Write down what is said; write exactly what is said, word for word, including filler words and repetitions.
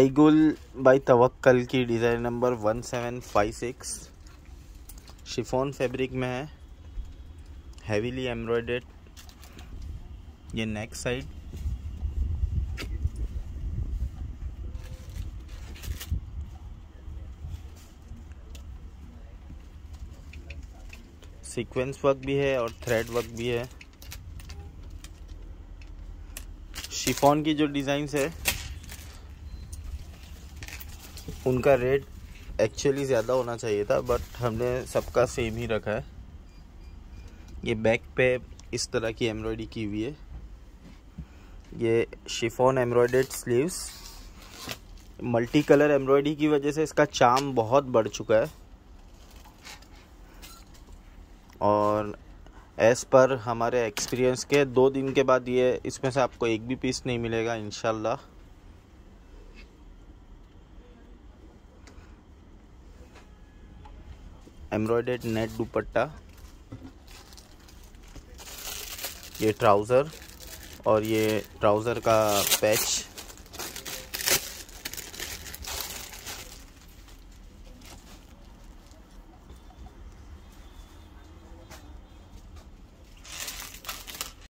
ईगुल by Tawakkal की design number one seven five six chiffon fabric में है, हैवीली एम्ब्रॉयडर्ड। ये नेक साइड, सीक्वेंस वर्क भी है और थ्रेड वर्क भी है। शिफॉन की जो डिज़ाइंस है उनका रेट एक्चुअली ज़्यादा होना चाहिए था, बट हमने सबका सेम ही रखा है। ये बैक पे इस तरह की एम्ब्रॉयडरी की हुई है। ये chiffon embroidered sleeves, multi colour embroidery की वजह से इसका चार्म बहुत बढ़ चुका है, और एज़ पर हमारे एक्सपीरियंस के दो दिन के बाद ये इसमें से आपको एक भी पीस नहीं मिलेगा इंशाल्लाह। एम्ब्रॉयडर्ड नेट दुपट्टा, ये ट्राउज़र और ये ट्राउज़र का पैच।